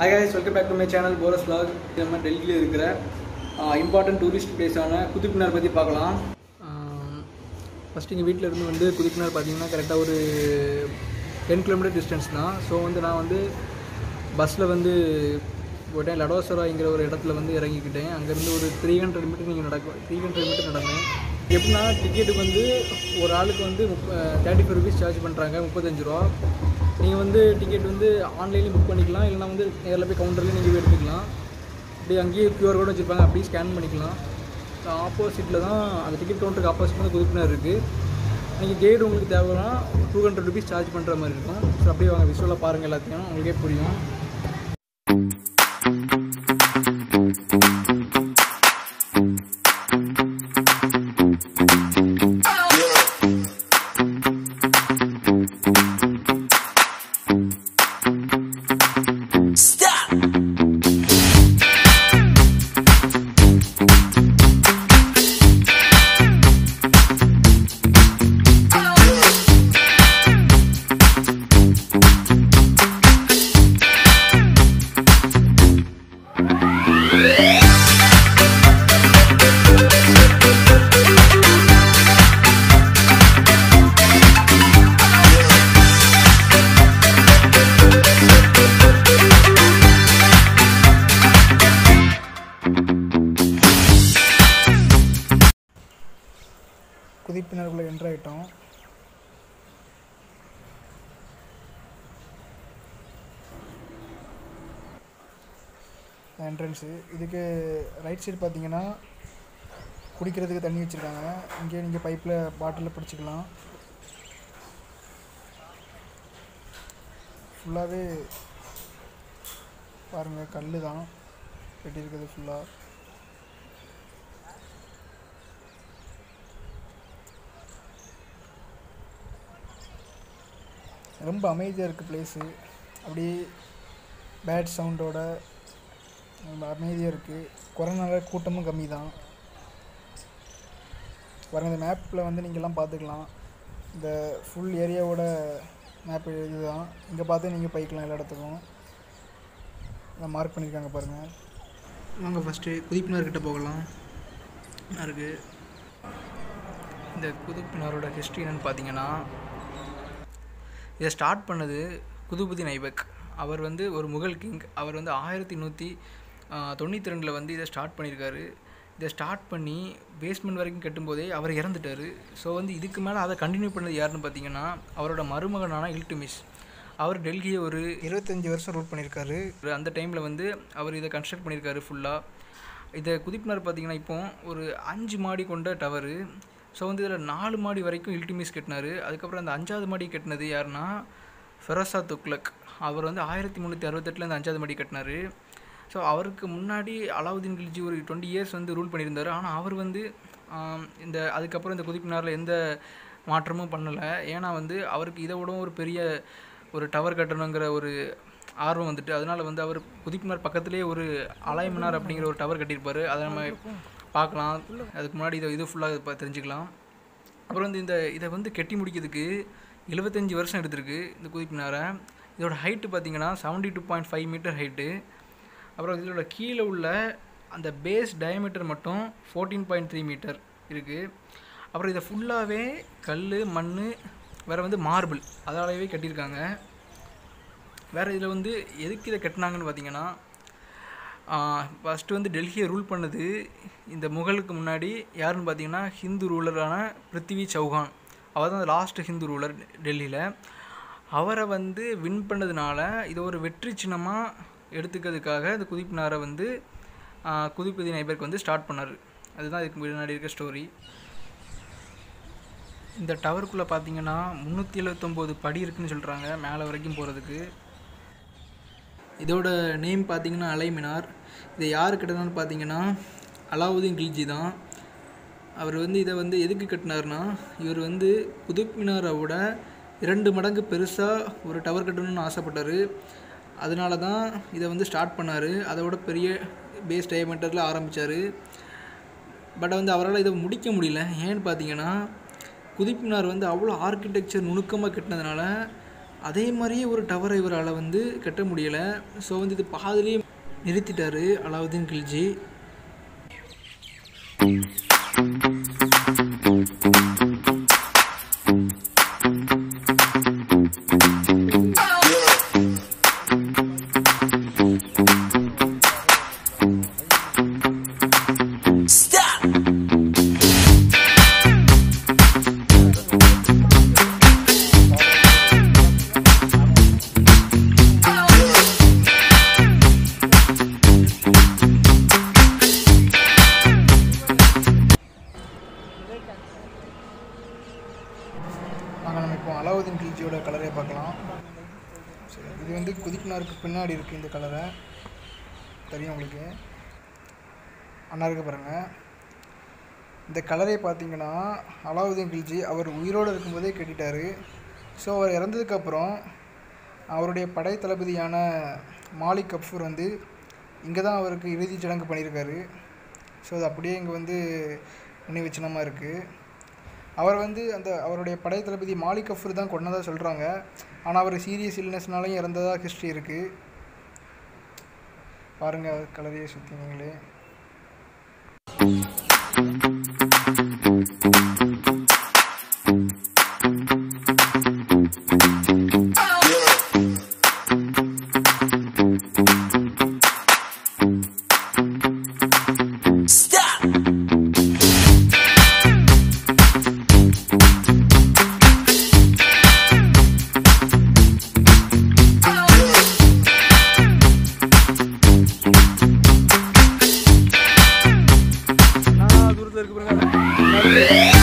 Hi guys, welcome back to my channel Boris Vlog. நம்ம டெல்லியில் இருக்கிற இம்பார்ட்டன்ட் டூரிஸ்ட் பிளேஸான குதுப் மினார் பற்றி பார்க்கலாம். ஃபஸ்ட்டு எங்கள் வீட்டில் இருந்து வந்து குதுப் மினார் பார்த்தீங்கன்னா கரெக்டாக ஒரு 10 கிலோமீட்டர் டிஸ்டன்ஸ் தான். ஸோ வந்து நான் வந்து பஸ்ஸில் வந்து போயிட்டேன். லடோசராங்கிற ஒரு இடத்துல வந்து இறங்கிக்கிட்டேன். அங்கேருந்து ஒரு 300 மீட்டர் நீங்கள் 300 மீட்டர் நடந்தேன். எப்படின்னா டிக்கெட்டுக்கு வந்து ஒரு ஆளுக்கு வந்து 35 ருபீஸ் சார்ஜ் பண்ணுறாங்க, 35 ரூபா. நீங்கள் வந்து டிக்கெட் வந்து ஆன்லைன்லேயும் புக் பண்ணிக்கலாம், இல்லைனா வந்து நேரில் போய் கவுண்டர்லேயும் நீங்கள் போய் எடுத்துக்கலாம். அப்படி அங்கேயே QR கோட் வச்சுருப்பாங்க, அப்படியே ஸ்கேன் பண்ணிக்கலாம். ஆப்போசிட்டில் தான் அந்த டிக்கெட் கவுண்டருக்கு ஆப்போசிட் வந்து குதுப் மினார் இருக்குது. நீங்கள் கைடு உங்களுக்கு தேவைன்னா 200 ருபீஸ் சார்ஜ் பண்ணுற மாதிரி இருக்கும். ஸோ அப்படியே வாங்க விஷுவலாக பாருங்கள், எல்லாத்தையும் உங்களுக்கே புரியும். குதுப் மினாருக்குள்ளே என்ட்ரு ஆகிட்டோம். என்ட்ரன்ஸு இதுக்கு ரைட் சைடு பார்த்தீங்கன்னா குடிக்கிறதுக்கு தண்ணி வச்சுருக்காங்க. இங்கே நீங்கள் பைப்பில் பாட்டிலில் பிடிச்சிக்கலாம். ஃபுல்லாகவே பாருங்கள், கல் தான் கட்டியிருக்குது ஃபுல்லாக. ரொம்ப அமைதியாக இருக்குது பிளேஸு. அப்படியே பேட் சவுண்டோட ரொம்ப அமைதியாக இருக்குது. கொரோனால கூட்டமும் கம்மி தான். பாருங்கள், இந்த மேப்பில் வந்து நீங்கள்லாம் பார்த்துக்கலாம். இந்த ஃபுல் ஏரியாவோட மேப் இது தான். இங்கே பார்த்து நீங்கள் போய்க்கலாம் எல்லா இடத்துக்கும். இதை மார்க் பண்ணியிருக்காங்க பாருங்கள். நாங்கள் ஃபஸ்ட்டு குதுப் மினார்கிட்ட போகலாம். இருக்குது இந்த குதுப் மினாரோட ஹிஸ்ட்ரி என்னென்னு பார்த்தீங்கன்னா, இதை ஸ்டார்ட் பண்ணது குதுபுதீன் ஐபக். அவர் வந்து ஒரு முகல் கிங். அவர் வந்து 1192 வந்து இதை ஸ்டார்ட் பண்ணியிருக்காரு. இதை ஸ்டார்ட் பண்ணி பேஸ்மெண்ட் வரைக்கும் கட்டும்போதே அவர் இறந்துட்டார். ஸோ வந்து இதுக்கு மேலே அதை கண்டினியூ பண்ணது யாருன்னு பார்த்தீங்கன்னா, அவரோட மருமகனான இல்துமிஷ். அவர் டெல்லியை ஒரு 25 வருஷம் ரூல் பண்ணியிருக்காரு. அந்த டைமில் வந்து அவர் இதை கன்ஸ்ட்ரக்ட் பண்ணியிருக்காரு ஃபுல்லாக. இதை குதுப் மினார் பார்த்தீங்கன்னா இப்போ ஒரு 5 மாடி கொண்ட டவரு. ஸோ வந்து இதில் 4 மாடி வரைக்கும் இல்துமிஷ் கட்டினார். அதுக்கப்புறம் அந்த 5வது மாடி கட்டினது யாருன்னா ஃபெரோஸா துக்ளக். அவர் வந்து 1368 அந்த 5வது மாடி கட்டினார். ஸோ அவருக்கு முன்னாடி அலாவுதீன் கில்ஜி ஒரு 20 இயர்ஸ் வந்து ரூல் பண்ணியிருந்தார். ஆனால் அவர் வந்து அதுக்கப்புறம் இந்த குதுப் மினாரில் எந்த மாற்றமும் பண்ணலை. ஏன்னா வந்து அவருக்கு இதை விட ஒரு பெரிய ஒரு டவர் கட்டணுங்கிற ஒரு ஆர்வம் வந்துட்டு, அதனால் வந்து அவர் குதுப் மினார் பக்கத்துலேயே ஒரு அலாய் மினார் அப்படிங்கிற ஒரு டவர் கட்டியிருப்பார். அதை நம்ம பார்க்கலாம். அதுக்கு முன்னாடி இது ஃபுல்லாக தெரிஞ்சுக்கலாம். அப்புறம் வந்து இதை வந்து கட்டி முடிக்கிறதுக்கு 75 வருஷம் எடுத்திருக்கு இந்த குதுப் மினாரை. இதோட ஹைட்டு பார்த்திங்கன்னா 72.5 மீட்டர் ஹைட்டு. அப்புறம் இதோட கீழே உள்ள அந்த பேஸ் டயமீட்டர் மட்டும் 14.3 மீட்டர் இருக்குது. அப்புறம் இதை ஃபுல்லாகவே கல், மண், வேறு வந்து மார்பிள் அதாலவே கட்டியிருக்காங்க. வேறு இதில் வந்து எதுக்கு இதை கட்டினாங்கன்னு பார்த்தீங்கன்னா, ஃபஸ்ட்டு வந்து டெல்லியை ரூல் பண்ணது இந்த முகலுக்கு முன்னாடி யாருன்னு பார்த்தீங்கன்னா ஹிந்து ரூலரான பிருத்திவி சௌஹான். அவர் தான் லாஸ்ட்டு ஹிந்து ரூலர் டெல்லியில். அவரை வந்து வின் பண்ணதுனால இதை ஒரு வெற்றி சின்னமாக எடுத்துக்கிறதுக்காக இந்த குதுப் மினாரை வந்து குதுபுதீன் ஐபக் வந்து ஸ்டார்ட் பண்ணார். அதுதான் இதுக்கு முன்னாடி இருக்க ஸ்டோரி. இந்த டவருக்குள்ளே பார்த்தீங்கன்னா 379 படி இருக்குதுன்னு சொல்கிறாங்க மேலே வரைக்கும் போகிறதுக்கு. இதோட நேம் பார்த்தீங்கன்னா அலை மினார். இதை யார் கட்டினான்னு பார்த்தீங்கன்னா அலாவுதீன் கில்ஜி தான். அவர் வந்து இதை வந்து எதுக்கு கட்டினார்னா, இவர் வந்து குதுப் மினாரை விட 2 மடங்கு பெருசாக ஒரு டவர் கட்டணும்னு ஆசைப்பட்டார். அதனால தான் இதை வந்து ஸ்டார்ட் பண்ணார். அதோட பெரிய பேஸ் டயமீட்டரில் ஆரம்பித்தார். பட் வந்து அவரால் இதை முடிக்க முடியல. ஏன்னு பார்த்தீங்கன்னா குதுப் மினார் வந்து அவ்வளோ ஆர்கிடெக்சர் நுணுக்கமாக கட்டினதுனால அதே மாதிரியே ஒரு டவரை இவரால் வந்து கட்ட முடியலை. ஸோ வந்து இது பாதிலேயே நிறுத்திட்டார் அலாவுதீன் கில்ஜி. நம்ம இப்போ அலாவுதீன் கில்ஜியோட கலரை பார்க்கலாம். சரி, இது வந்து குதிப்பினாருக்கு பின்னாடி இருக்குது. இந்த கலரை தெரியும் உங்களுக்கு, அண்ணா இருக்க பாருங்கள். இந்த கலரை பார்த்தீங்கன்னா அலாவுதீன் கில்ஜி அவர் உயிரோடு இருக்கும்போதே கட்டிட்டார். ஸோ அவர் இறந்ததுக்கப்புறம் அவருடைய படை தளபதியான மாலிக் கஃபூர் வந்து இங்கே தான் அவருக்கு இறுதிச் சடங்கு பண்ணியிருக்காரு. ஸோ அது அப்படியே இங்கே வந்து நினைவு சின்னமாக இருக்குது. அவர் வந்து அவருடைய படை தளபதி மாலிக் கஃபூர் தான் கொன்னதாக சொல்கிறாங்க. ஆனால் அவர் சீரியஸ் இல்னஸ்னாலையும் இறந்ததாக ஹிஸ்ட்ரி இருக்குது. பாருங்கள் கலரையே சுற்றி நீங்களே. தூரத்தில் இருக்கு பாருங்க.